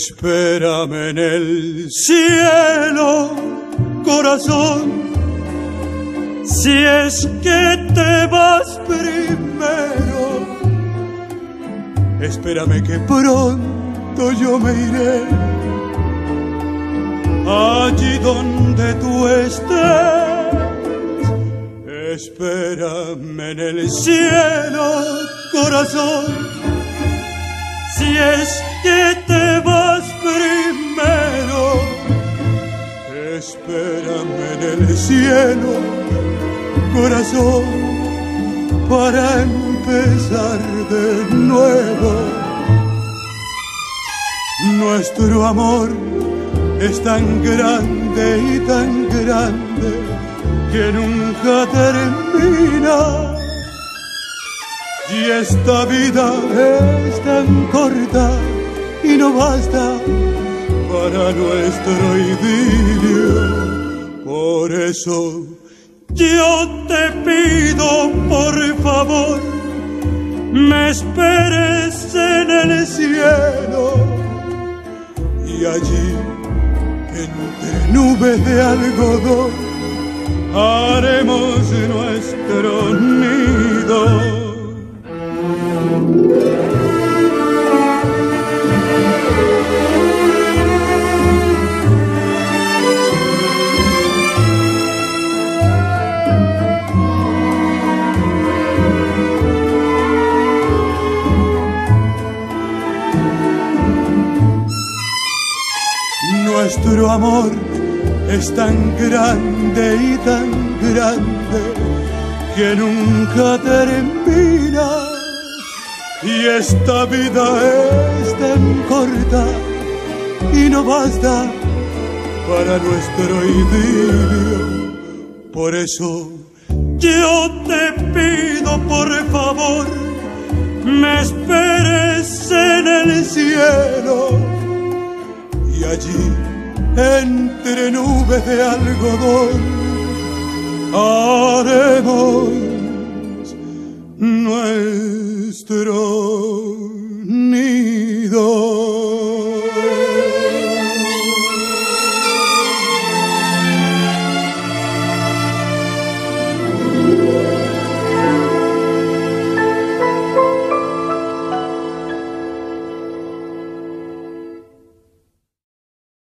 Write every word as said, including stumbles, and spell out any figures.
Espérame en el cielo, corazón, si es que te vas primero. Espérame que pronto yo me iré, allí donde tú estés. Espérame en el cielo, corazón, si es que te vas primero. Espérame en el cielo, corazón, para empezar de nuevo. Nuestro amor es tan grande y tan grande que nunca termina. Y esta vida es tan corta y no basta para nuestro idilio. Por eso yo te pido, por favor, me esperes en el cielo. Y allí, entre nubes de algodón, haremos nuestro nido. Nuestro amor es tan grande y tan grande que nunca termina. Y esta vida es tan corta y no basta para nuestro idilio. Por eso yo te pido, por favor, me esperes en el cielo. Y allí, entre nubes de algodón, haremos nuestro